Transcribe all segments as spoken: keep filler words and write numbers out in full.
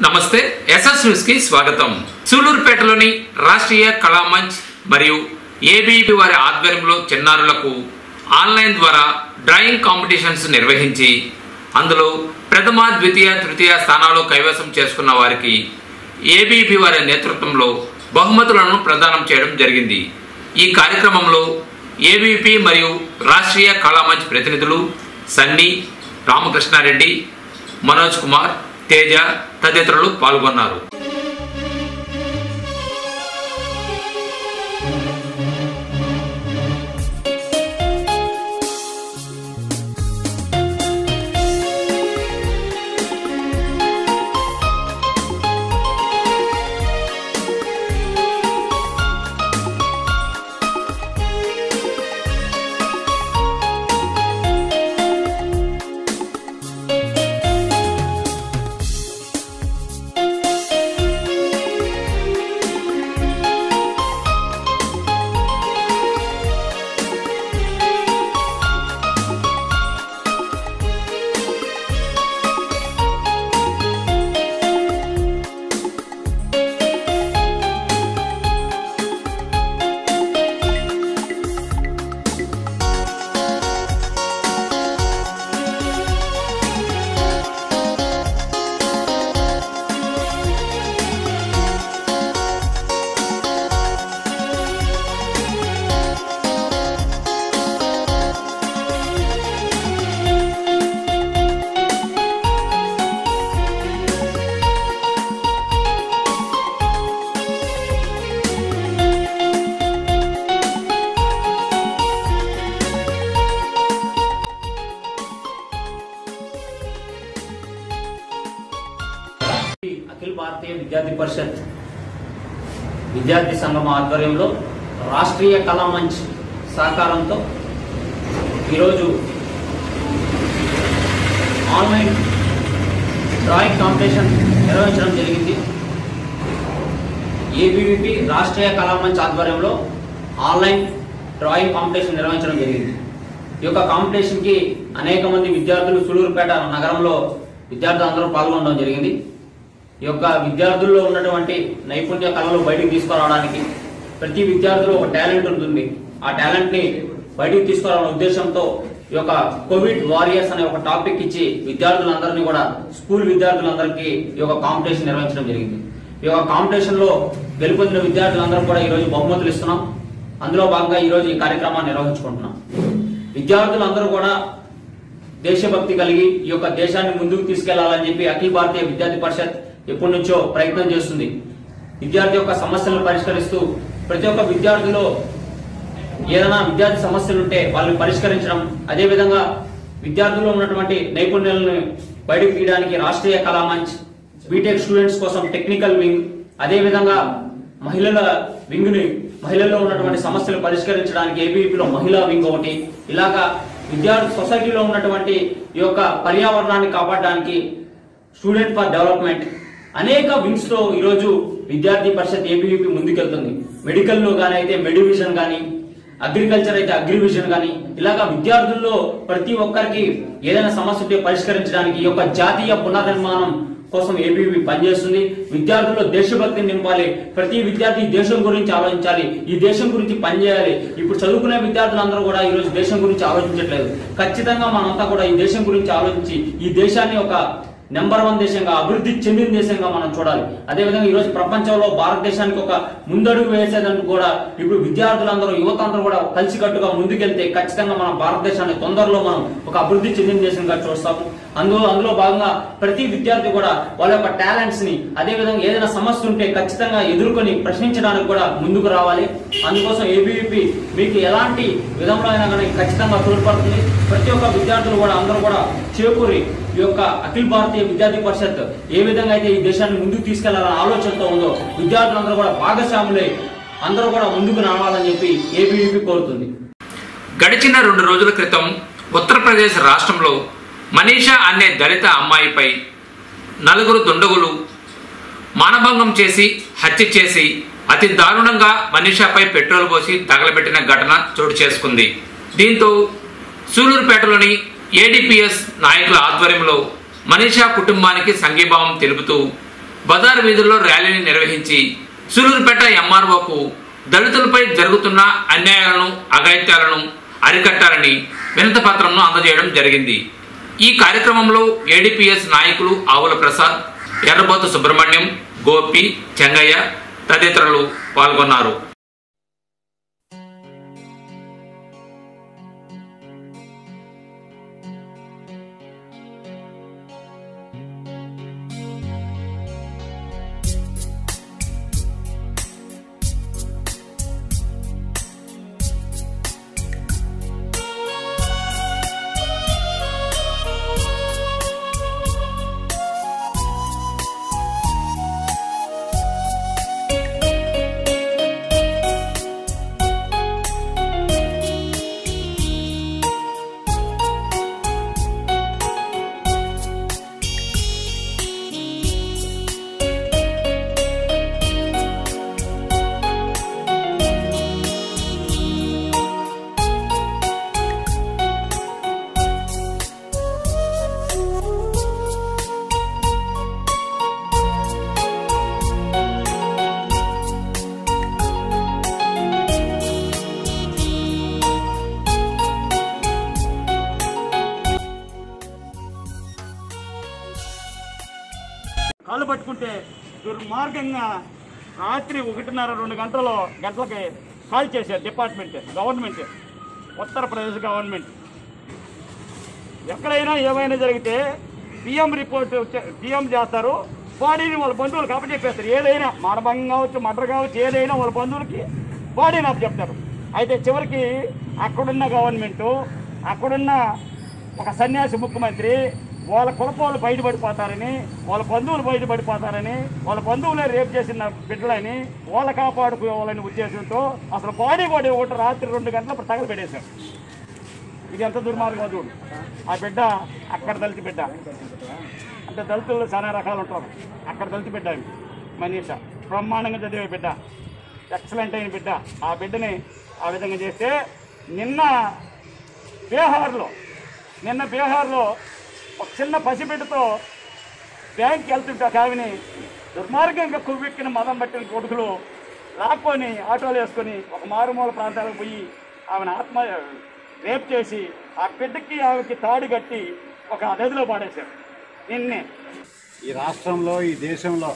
నమస్తే SS news కి స్వాగతం. సూలూరుపేటలోని రాష్ట్రీయ కళా మంచ్ మరియు ఏబీవీపీ వారి ఆధ్వర్యంలో చిన్నారులకు ఆన్లైన్ ద్వారా డ్రాయింగ్ కాంపిటీషన్స్ నిర్వహించి అందులో ప్రథమ, ద్వితీయ, తృతీయ స్థానాలు కైవసం చేసుకున్న వారికి ఏబీవీపీ వారి నేతృత్వంలో బహుమతులను ప్రదానం చేయడం జరిగింది. ఈ కార్యక్రమంలో ఏబీవీపీ మరియు రాష్ట్రీయ కళా మంచ్ ప్రతినిధులు సన్నీ, రామకృష్ణారెడ్డి, మనోజ్ కుమార్, తేజ తదితరులు పాల్గొన్నారు. అఖిల భారతీయ విద్యార్థి పరిషత్ విద్యార్థి సంఘం ఆధ్వర్యంలో రాష్ట్రీయ కళా మంచ్ సహకారంతో ఈరోజు ఆన్లైన్ డ్రాయింగ్ కాంపిటీషన్ నిర్వహించడం జరిగింది. ఏబీవీపీ రాష్ట్రీయ కళా మంచ్ ఆధ్వర్యంలో ఆన్లైన్ డ్రాయింగ్ కాంపిటీషన్ నిర్వహించడం జరిగింది. ఈ యొక్క కాంపిటీషన్కి అనేక మంది విద్యార్థులు సూలూరుపేట నగరంలో విద్యార్థులు అందరూ పాల్గొనడం జరిగింది. ఈ యొక్క విద్యార్థుల్లో ఉన్నటువంటి నైపుణ్య కళలు బయటికి తీసుకురావడానికి ప్రతి విద్యార్థిలో ఒక టాలెంట్ ఉంటుంది. ఆ టాలెంట్ ని బయటికి తీసుకురావాలనే ఉద్దేశంతో ఈ యొక్క కోవిడ్ వారియర్స్ అనే ఒక టాపిక్ ఇచ్చి విద్యార్థులందరినీ కూడా స్కూల్ విద్యార్థులందరికీ ఈ యొక్క కాంపిటీషన్ నిర్వహించడం జరిగింది. ఈ యొక్క కాంపిటీషన్ లో గెలుపొందిన విద్యార్థులందరూ కూడా ఈ రోజు బహుమతులు ఇస్తున్నాం. అందులో భాగంగా ఈ రోజు ఈ కార్యక్రమాన్ని నిర్వహించుకుంటున్నాం. విద్యార్థులందరూ కూడా దేశభక్తి కలిగి ఈ యొక్క దేశాన్ని ముందుకు తీసుకెళ్లాలని చెప్పి అఖిల భారతీయ విద్యార్థి పరిషత్ ఎప్పటి నుంచో ప్రయత్నం చేస్తుంది. విద్యార్థి యొక్క సమస్యలను పరిష్కరిస్తూ ప్రతి ఒక్క విద్యార్థిలో ఏదైనా విద్యార్థి సమస్యలు ఉంటే వాళ్ళని పరిష్కరించడం, అదేవిధంగా విద్యార్థుల్లో ఉన్నటువంటి నైపుణ్యాలను బయటకు తీయడానికి రాష్ట్రీయ కళా మంచ్, బీటెక్ స్టూడెంట్స్ కోసం టెక్నికల్ వింగ్, అదేవిధంగా మహిళల వింగ్ ని మహిళల్లో ఉన్నటువంటి సమస్యలు పరిష్కరించడానికి ఏబీవీపీలో మహిళా వింగ్ ఒకటి, ఇలాగా విద్యార్థి సొసైటీలో ఉన్నటువంటి ఈ యొక్క పర్యావరణాన్ని కాపాడడానికి స్టూడెంట్ ఫర్ డెవలప్మెంట్ అనేక వింగ్స్ లో ఈరోజు విద్యార్థి పరిషత్ ఏబీవీపీ ముందుకెళ్తుంది. మెడికల్ లో గానీ అయితే మెడివిజన్ గానీ, అగ్రికల్చర్ అయితే అగ్రివిజన్ గానీ, ఇలాగా విద్యార్థుల్లో ప్రతి ఒక్కరికి ఏదైనా సమస్య ఉంటే పరిష్కరించడానికి ఈ యొక్క జాతీయ పునర్నిర్మాణం కోసం ఏబీవీపీ పనిచేస్తుంది. విద్యార్థుల్లో దేశభక్తిని నింపాలి. ప్రతి విద్యార్థి దేశం గురించి ఆలోచించాలి, ఈ దేశం గురించి పనిచేయాలి. ఇప్పుడు చదువుకునే విద్యార్థులందరూ కూడా ఈ రోజు దేశం గురించి ఆలోచించట్లేదు. ఖచ్చితంగా మనంతా కూడా ఈ దేశం గురించి ఆలోచించి ఈ దేశాన్ని ఒక నెంబర్ వన్ దేశంగా, అభివృద్ధి చెందిన దేశంగా మనం చూడాలి. అదేవిధంగా ఈ రోజు ప్రపంచంలో భారతదేశానికి ఒక ముందడుగు వేసేదానికి కూడా ఇప్పుడు విద్యార్థులందరూ, యువత అందరూ కూడా కలిసికట్టుగా ముందుకెళ్తే ఖచ్చితంగా మన భారతదేశాన్ని తొందరలో మనం ఒక అభివృద్ధి చెందిన దేశంగా చూస్తాము. అందులో అందులో భాగంగా ప్రతి విద్యార్థి కూడా వాళ్ళ యొక్క టాలెంట్స్ ని, అదేవిధంగా ఏదైనా సమస్య ఉంటే ఖచ్చితంగా ఎదుర్కొని ప్రశ్నించడానికి కూడా ముందుకు రావాలి. అందుకోసం ఏబీవీపీ మీకు ఎలాంటి విధంలో అయినా కానీ ఖచ్చితంగా తోడ్పడుతుంది. ప్రతి ఒక్క విద్యార్థులు కూడా అందరూ కూడా చేకూరి ఈ యొక్క అఖిల భారతీయ విద్యార్థి పరిషత్ ఏ విధంగా అయితే ఈ దేశాన్ని ముందుకు తీసుకెళ్లాలనే ఆలోచనతో ఉందో విద్యార్థులందరూ కూడా భాగస్వాములై అందరూ కూడా ముందుకు రావాలని చెప్పి ఏబీవీపీ కోరుతుంది. గడిచిన రెండు రోజుల క్రితం ఉత్తరప్రదేశ్ రాష్ట్రంలో మనీషా అనే దళిత అమ్మాయిపై నలుగురు దుండగులు మానభంగం చేసి హత్య చేసి అతి దారుణంగా మనీషాపై పెట్రోల్ పోసి తగలబెట్టిన ఘటన చోటు చేసుకుంది. దీంతో సూలూరుపేటలోని ఏడీపీఎస్ నాయకుల ఆధ్వర్యంలో మనీషా కుటుంబానికి సంఘీభావం తెలుపుతూ బజార్ వీధుల్లో ర్యాలీని నిర్వహించి సూలూరుపేట ఎంఆర్ఓకు దళితులపై జరుగుతున్న అన్యాయాలను అఘాయిత్యాలను అరికట్టాలని వినతి పత్రంను అందజేయడం జరిగింది. ఈ కార్యక్రమంలో ఏడీపీఎస్ నాయకులు ఆవుల ప్రసాద్, ఎర్రబోతు సుబ్రహ్మణ్యం, గోపి, చెంగయ్య తదితరులు పాల్గొన్నారు. కాళ్ళు పట్టుకుంటే దుర్మార్గంగా రాత్రి ఒకటిన్నర రెండు గంటల గంటలకి కాల్ చేశారు డిపార్ట్మెంట్, గవర్నమెంట్, ఉత్తరప్రదేశ్ గవర్నమెంట్. ఎక్కడైనా ఏమైనా జరిగితే పిఎం రిపోర్ట్ పిఎం చేస్తారు, బాడీని వాళ్ళ బంధువులు కాబట్టి చెప్పేస్తారు. ఏదైనా మానభంగం కావచ్చు, మర్డర్ కావచ్చు, ఏదైనా వాళ్ళ బంధువులకి బాడీని అప్పు చెప్తారు. అయితే చివరికి అక్కడున్న గవర్నమెంటు, అక్కడున్న ఒక సన్యాసి ముఖ్యమంత్రి వాళ్ళ కులపోళ్ళు బయటపడిపోతారని, వాళ్ళ బంధువులు బయటపడిపోతారని, వాళ్ళ బంధువులే రేపు చేసిన బిడ్డలని వాళ్ళ కాపాడుకోవాలని ఉద్దేశంతో అసలు బాడీ కూడా ఒకటి రాత్రి రెండు గంటల తగలు పెట్టేశారు. ఇది ఎంత దుర్మార్గం చూడు. ఆ బిడ్డ అక్కడ దళిత బిడ్డ, అంటే దళితుల్లో చాలా రకాలు ఉంటారు. అక్కడ దళిత బిడ్డ మనీష, బ్రహ్మాండంగా చదివే బిడ్డ, ఎక్సలెంట్ అయిన బిడ్డ. ఆ బిడ్డని ఆ విధంగా చేస్తే నిన్న బీహార్లో నిన్న బీహార్లో ఒక చిన్న పసిబిడ్డతో బ్యాంక్కి వెళ్తుంటే ఒక ఆమెని దుర్మార్గంగా కొవ్వెక్కిన మదం పట్టిన కొడుకులు లాక్కొని ఆటోలు వేసుకొని ఒక మారుమూల ప్రాంతాలకు పోయి ఆమెను ఆత్మ రేప్ చేసి ఆ బిడ్డకి ఆమెకి తాడు కట్టి ఒక నదిలో పాడేశారు. నిన్నే ఈ రాష్ట్రంలో, ఈ దేశంలో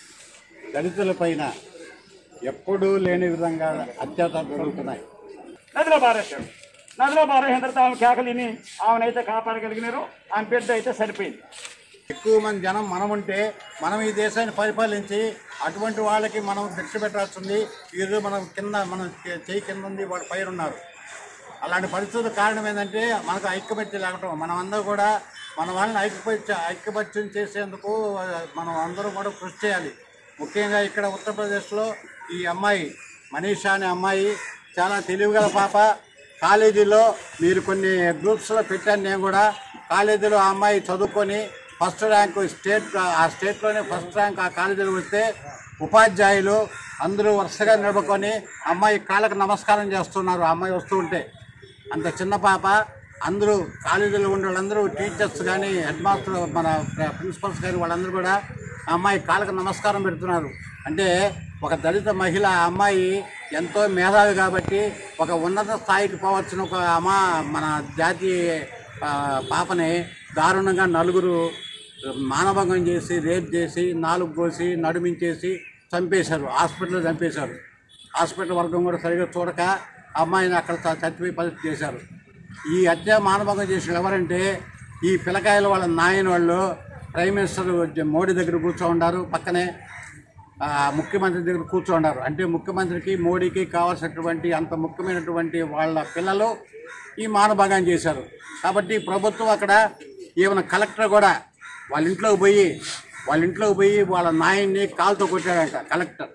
దళితుల పైన ఎప్పుడూ లేని విధంగా అత్యాచారాలు జరుగుతున్నాయి. నదిలో పారేశారు. నదిలో పారేసిన తర్వాత ఆమె కేకలిని ఆమెనైతే కాపాడగలిగినారు. ఆమె బిడ్డ అయితే సరిపోయింది. ఎక్కువ మంది జనం మనం ఉంటే మనం ఈ దేశాన్ని పరిపాలించి అటువంటి వాళ్ళకి మనం భిక్ష పెట్టాల్సింది. ఈరోజు మనం కింద మనం చేయి కింద ఉంది, వాళ్ళు పైన ఉన్నారు. అలాంటి పరిస్థితుల కారణం ఏంటంటే మనకు ఐక్యమత్యం లేకపోవడం. మనం అందరూ కూడా మన వాళ్ళని ఐక్యపరిచ ఐక్యపత్యం చేసేందుకు మనం అందరూ కూడా కృషి చేయాలి. ముఖ్యంగా ఇక్కడ ఉత్తరప్రదేశ్లో ఈ అమ్మాయి మనీషా అనే అమ్మాయి చాలా తెలివిగల పాప. కాలేజీలో మీరు కొన్ని గ్రూప్స్లో పెట్టాను నేను కూడా. కాలేజీలో ఆ అమ్మాయి చదువుకొని ఫస్ట్ ర్యాంకు స్టేట్, ఆ స్టేట్లోనే ఫస్ట్ ర్యాంక్ ఆ కాలేజీలో వస్తే ఉపాధ్యాయులు అందరూ వరుసగా నిలబడుకొని అమ్మాయి కాళ్ళకు నమస్కారం చేస్తున్నారు. ఆ అమ్మాయి వస్తూ ఉంటే అంత చిన్న పాప. అందరూ కాలేజీలో ఉండే వాళ్ళందరూ టీచర్స్ కానీ, హెడ్ మాస్టర్, మన ప్రిన్సిపల్స్ కానీ వాళ్ళందరూ కూడా ఆ అమ్మాయి కాళ్ళకు నమస్కారం పెడుతున్నారు. అంటే ఒక దళిత మహిళ ఆ అమ్మాయి ఎంతో మేధావి కాబట్టి ఒక ఉన్నత స్థాయికి పోవచ్చిన ఒక అమ్మా మన జాతీయ పాపని దారుణంగా నలుగురు మానభంగం చేసి, రేప్ చేసి, నాలుగు కోసి, నడుమించేసి చంపేశారు. హాస్పిటల్లో చంపేశారు. హాస్పిటల్ వర్గం కూడా సరిగ్గా చూడక అమ్మాయిని అక్కడ చచ్చిపోయి పరిస్థితి చేశారు. ఈ హత్య మానభంగం చేసిన ఎవరంటే ఈ పిల్లకాయలు వాళ్ళ నాయన వాళ్ళు ప్రైమ్ మినిస్టర్ మోడీ దగ్గర కూర్చో ఉన్నారు, పక్కనే ముఖ్యమంత్రి దగ్గర కూర్చో ఉన్నారు. అంటే ముఖ్యమంత్రికి, మోడీకి కావాల్సినటువంటి అంత ముఖ్యమైనటువంటి వాళ్ళ పిల్లలు ఈ మానభంగం చేశారు. కాబట్టి ప్రభుత్వం అక్కడ ఏమైనా కలెక్టర్ కూడా వాళ్ళ ఇంట్లోకి పోయి వాళ్ళ ఇంట్లోకి పోయి వాళ్ళ నాయన్ని కాలుతో కొట్టాడంట కలెక్టర్.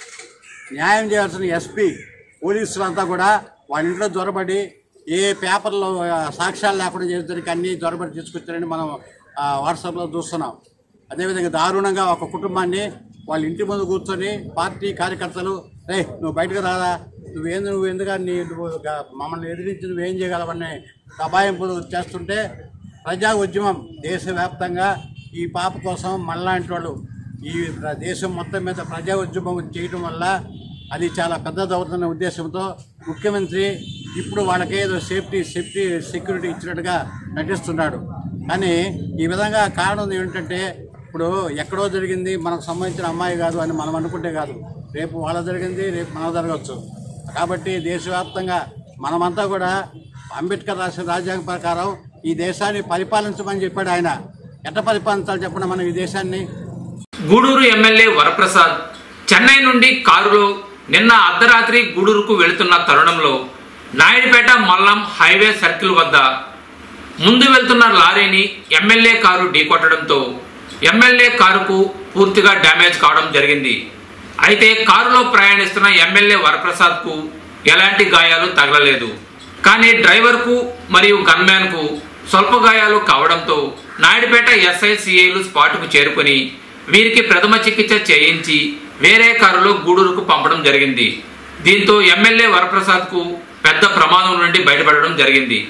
న్యాయం చేయాల్సిన ఎస్పీ, పోలీసులంతా కూడా వాళ్ళ ఇంట్లో జ్వరబడి ఏ పేపర్లో సాక్ష్యాలు లేకుండా చేసేదానికి అన్నీ జ్వరబడి తీసుకొచ్చారని మనం వాట్సాప్లో చూస్తున్నాం. అదేవిధంగా దారుణంగా ఒక కుటుంబాన్ని వాళ్ళ ఇంటి ముందు కూర్చొని పార్టీ కార్యకర్తలు, రే నువ్వు బయటకు రాదా, నువ్వేం నువ్వు ఎందుకు నీ మమ్మల్ని ఎదిరించి నువ్వేం చేయగలవని దబాయింపులు చేస్తుంటే ప్రజా ఉద్యమం దేశవ్యాప్తంగా ఈ పాప కోసం మనలాంటి వాళ్ళు ఈ దేశం మొత్తం మీద ప్రజా ఉద్యమం చేయడం వల్ల అది చాలా పెద్దదవుతున్న ఉద్దేశంతో ముఖ్యమంత్రి ఇప్పుడు వాళ్ళకి ఏదో సేఫ్టీ సేఫ్టీ సెక్యూరిటీ ఇచ్చినట్టుగా నటిస్తున్నాడు. కానీ ఈ విధంగా కారణం ఏమిటంటే ఇప్పుడు ఎక్కడో జరిగింది మనకు సంబంధించిన అమ్మాయి కాదు అని మనం అనుకుంటే కాదు, రేపు వాళ్ళ జరిగింది రేపు మన జరగవచ్చు. కాబట్టి దేశవ్యాప్తంగా మనమంతా కూడా అంబేద్కర్ రాసిన రాజ్యాంగం ప్రకారం ఈ దేశాన్ని పరిపాలించమని చెప్పాడు ఆయన. ఎట్ట పరిపాలించాలి చెప్పండి మనం ఈ దేశాన్ని? గూడూరు ఎమ్మెల్యే వరప్రసాద్ చెన్నై నుండి కారులో నిన్న అర్ధరాత్రి గూడూరుకు వెళుతున్న తరుణంలో నాయుడుపేట మల్లం హైవే సర్కిల్ వద్ద ముందు వెళ్తున్న లారీని ఎమ్మెల్యే కారు ఢీకొట్టడంతో ఎమ్మెల్యే కారుకు పూర్తిగా డ్యామేజ్ కావడం జరిగింది. అయితే కారులో ప్రయాణిస్తున్న ఎమ్మెల్యే వరప్రసాద్ కు ఎలాంటి గాయాలు తగలలేదు. కానీ డ్రైవర్ కు మరియు గన్మ్యాన్ కు స్వల్ప గాయాలు కావడంతో నాయుడుపేట ఎస్ఐ సిఐలు స్పాట్కు చేరుకుని వీరికి ప్రథమ చికిత్స చేయించి వేరే కారులో గూడూరుకు పంపడం జరిగింది. దీంతో ఎమ్మెల్యే వరప్రసాద్ కు పెద్ద ప్రమాదం నుండి బయటపడడం జరిగింది.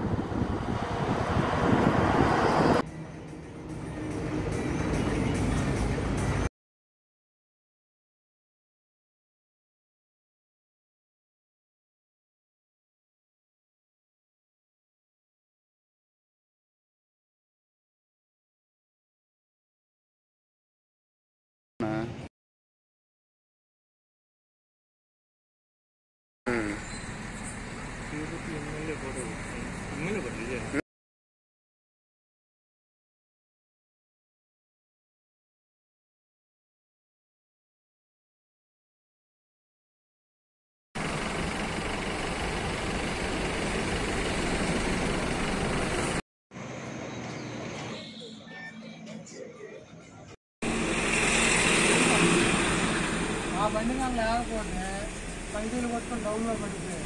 ఆ బండి కానీ లేకపోతే పంచీలు కొట్టుకొని డౌన్లో పడిపోయాం.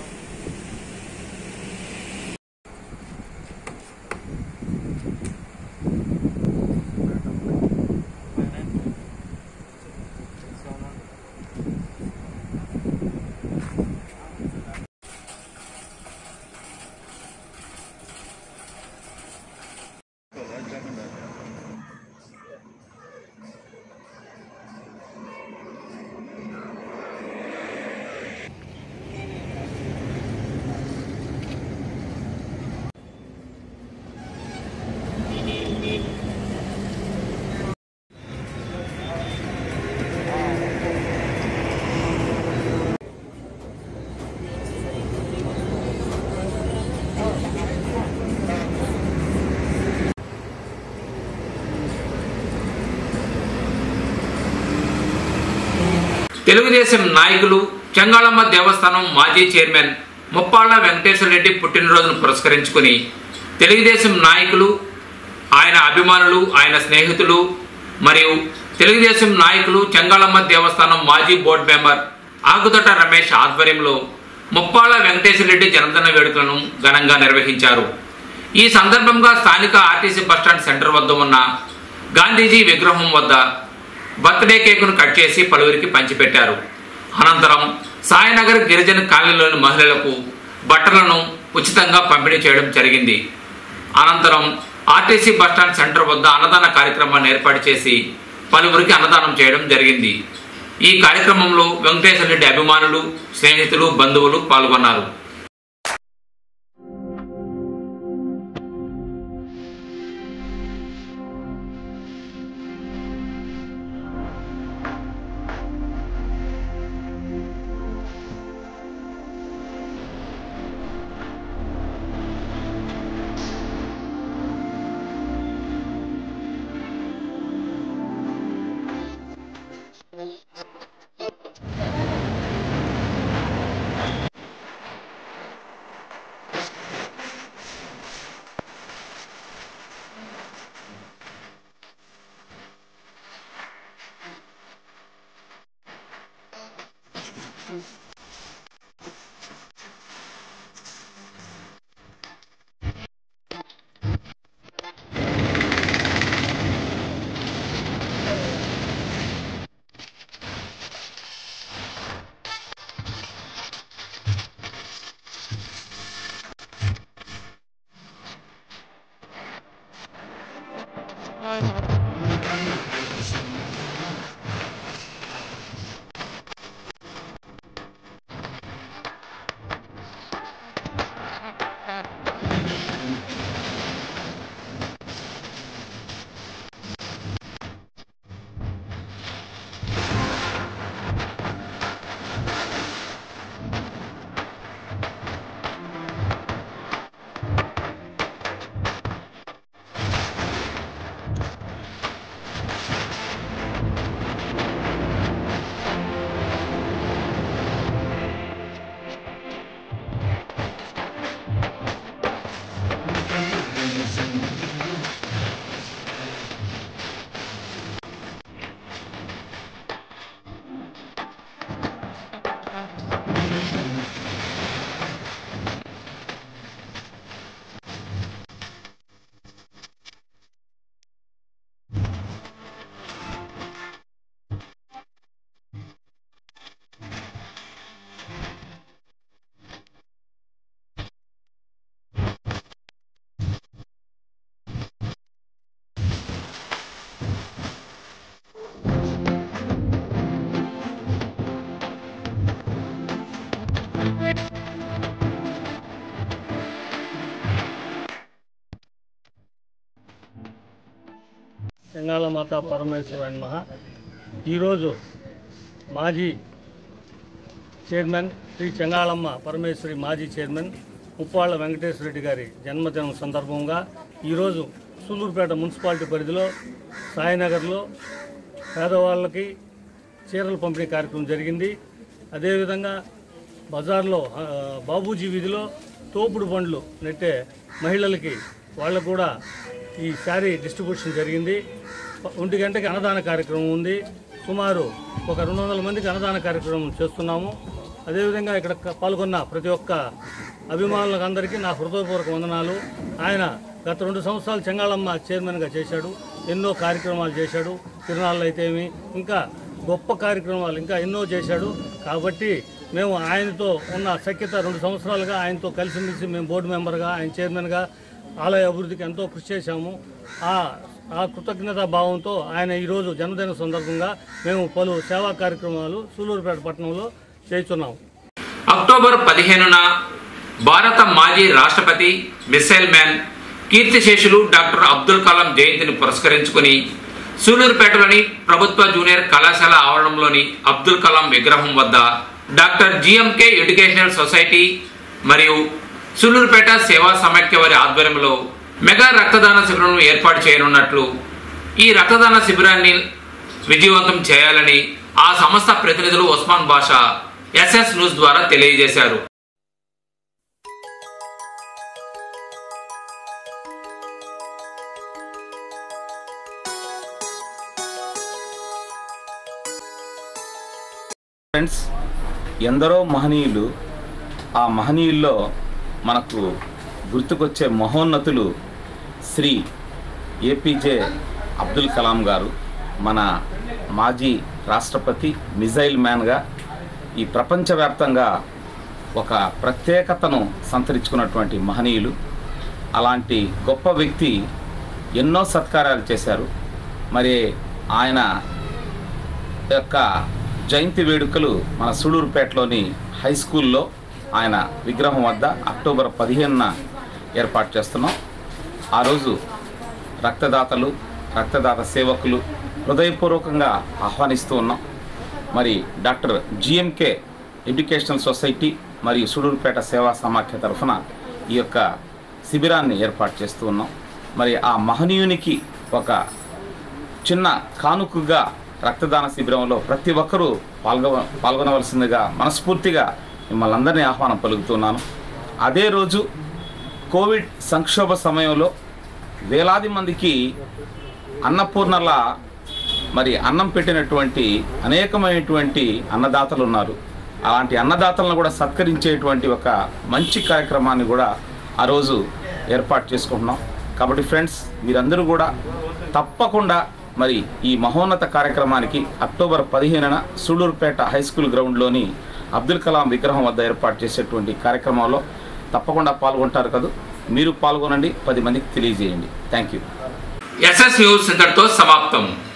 తెలుగుదేశం నాయకులు చెంగాళమ్మ దేవస్థానం మాజీ చైర్మన్ ముప్పాళ్ల వెంకటేశ్వర రెడ్డి పుట్టినరోజును పురస్కరించుకుని తెలుగుదేశం నాయకులు, ఆయన అభిమానులు, ఆయన స్నేహితులు మరియు తెలుగుదేశం నాయకులు చెంగాళమ్మ దేవస్థానం మాజీ బోర్డు మెంబర్ ఆగుదొట రమేష్ ఆధ్వర్యంలో ముప్పాళ్ల వెంకటేశ్వర రెడ్డి జన్మదిన వేడుకలను ఘనంగా నిర్వహించారు. ఈ సందర్భంగా స్థానిక ఆర్టీసీ బస్టాండ్ సెంటర్ వద్ద ఉన్న గాంధీజీ విగ్రహం వద్ద బర్త్డే కేకును కట్ చేసి పలువురికి పంచిపెట్టారు. అనంతరం సాయినగర్ గిరిజన కాలనీలోని మహిళలకు బట్టలను ఉచితంగా పంపిణీ చేయడం జరిగింది. అనంతరం ఆర్టీసీ బస్టాండ్ సెంటర్ వద్ద అన్నదాన కార్యక్రమాన్ని ఏర్పాటు చేసి పలువురికి అన్నదానం చేయడం జరిగింది. ఈ కార్యక్రమంలో వెంకటేశ్వర రెడ్డి అభిమానులు, స్నేహితులు, బంధువులు పాల్గొన్నారు. శ్రీమాతా పరమేశ్వర నమః. ఈరోజు మాజీ చైర్మన్ శ్రీ చెంగాళమ్మ పరమేశ్వరి మాజీ చైర్మన్ ముప్పాళ్ల వెంకటేశ్వర రెడ్డి గారి జన్మదినం సందర్భంగా ఈరోజు సూలూరుపేట మున్సిపాలిటీ పరిధిలో సాయినగర్లో పేదవాళ్ళకి చీరల పంపిణీ కార్యక్రమం జరిగింది. అదేవిధంగా బజార్లో బాబూజీ వీధిలో తోపుడు బండ్లు నెట్టే మహిళలకి వాళ్ళకు కూడా ఈ శారీ డిస్ట్రిబ్యూషన్ జరిగింది. ఒంటి గంటకి అన్నదాన కార్యక్రమం ఉంది. సుమారు ఒక రెండు వందల మందికి అన్నదాన కార్యక్రమం చేస్తున్నాము. అదేవిధంగా ఇక్కడ పాల్గొన్న ప్రతి ఒక్క అభిమానులకు అందరికీ నా హృదయపూర్వక వందనాలు. ఆయన గత రెండు సంవత్సరాలు చెంగాళమ్మ చైర్మన్గా చేశాడు. ఎన్నో కార్యక్రమాలు చేశాడు. తిరునాళ్ళు అయితేమి ఇంకా గొప్ప కార్యక్రమాలు ఇంకా ఎన్నో చేశాడు. కాబట్టి మేము ఆయనతో ఉన్న సఖ్యత రెండు సంవత్సరాలుగా ఆయనతో కలిసిమెలిసి మేము బోర్డు మెంబర్గా ఆయన చైర్మన్గా ఆలయ అభివృద్ధికి ఎంతో కృషి చేశాము. ఆ ఆ కృతజ్ఞతా భావంతో ఆయన ఈరోజు జన్మదిన సందర్భంగా మేము పలు సేవా కార్యక్రమాలు సూలూరుపేట పట్టణంలో చేస్తున్నాము. అక్టోబర్ పదిహేనున భారత మాజీ రాష్ట్రపతి మిసైల్ మ్యాన్ కీర్తిశేషులు డాక్టర్ అబ్దుల్ కలాం జయంతిని పురస్కరించుకుని సూలూరుపేటలోని ప్రభుత్వ జూనియర్ కళాశాల ఆవరణంలోని అబ్దుల్ కలాం విగ్రహం వద్ద డాక్టర్ జిఎంకే ఎడ్యుకేషనల్ సొసైటీ మరియు సూలూరుపేట సేవా సమైక్య వారి ఆధ్వర్యంలో మెగా రక్తదాన శిబిరం ఏర్పాటు చేయనున్నట్లు, ఈ రక్తదాన శిబిరాన్ని విజయవంతం చేయాలని ఆ సంస్థ ప్రతినిధులు ఉస్మాన్ బాషా ఎస్ఎస్ న్యూస్ ద్వారా తెలియజేశారు. ఫ్రెండ్స్, ఎందరో మహనీయులు, ఆ మహనీయుల్లో మనకు గుర్తుకొచ్చే మహోన్నతులు శ్రీ ఏపీజే అబ్దుల్ కలాం గారు. మన మాజీ రాష్ట్రపతి, మిజైల్ మ్యాన్గా ఈ ప్రపంచవ్యాప్తంగా ఒక ప్రత్యేకతను సంతరించుకున్నటువంటి మహనీయులు. అలాంటి గొప్ప వ్యక్తి ఎన్నో సత్కార్యాలు చేశారు. మరి ఆయన యొక్క జయంతి వేడుకలు మన సూలూరుపేటలోని హై స్కూల్లో ఆయన విగ్రహం వద్ద అక్టోబర్ పదిహేనున ఏర్పాటు చేస్తున్నాం. ఆ రోజు రక్తదాతలు, రక్తదాత సేవకులు హృదయపూర్వకంగా ఆహ్వానిస్తూ ఉన్నాం. మరి డాక్టర్ జిఎంకే ఎడ్యుకేషనల్ సొసైటీ మరియు సూలూరుపేట సేవా సమాఖ్య తరఫున ఈ యొక్క శిబిరాన్ని ఏర్పాటు చేస్తూ ఉన్నాం. మరి ఆ మహనీయునికి ఒక చిన్న కానుకగా రక్తదాన శిబిరంలో ప్రతి ఒక్కరూ పాల్గొ పాల్గొనవలసిందిగా మనస్ఫూర్తిగా మిమ్మల్ని అందరినీ ఆహ్వానం పలుకుతున్నాను. అదే రోజు కోవిడ్ సంక్షోభ సమయంలో వేలాది మందికి అన్నపూర్ణలా మరి అన్నం పెట్టినటువంటి అనేకమైనటువంటి అన్నదాతలు ఉన్నారు. అలాంటి అన్నదాతలను కూడా సత్కరించేటువంటి ఒక మంచి కార్యక్రమాన్ని కూడా ఆ రోజు ఏర్పాటు చేసుకుంటున్నాం. కాబట్టి ఫ్రెండ్స్, మీరందరూ కూడా తప్పకుండా మరి ఈ మహోన్నత కార్యక్రమానికి అక్టోబర్ పదిహేనున సూలూరుపేట హై స్కూల్ గ్రౌండ్లోని అబ్దుల్ కలాం విగ్రహం వద్ద ఏర్పాటు చేసేటువంటి కార్యక్రమంలో తప్పకుండా పాల్గొంటారు కదా. మీరు పాల్గొనండి, పది మందికి తెలియజేయండి. Thank you. ఎస్ఎస్ న్యూస్ ఇంతటితో సమాప్తం.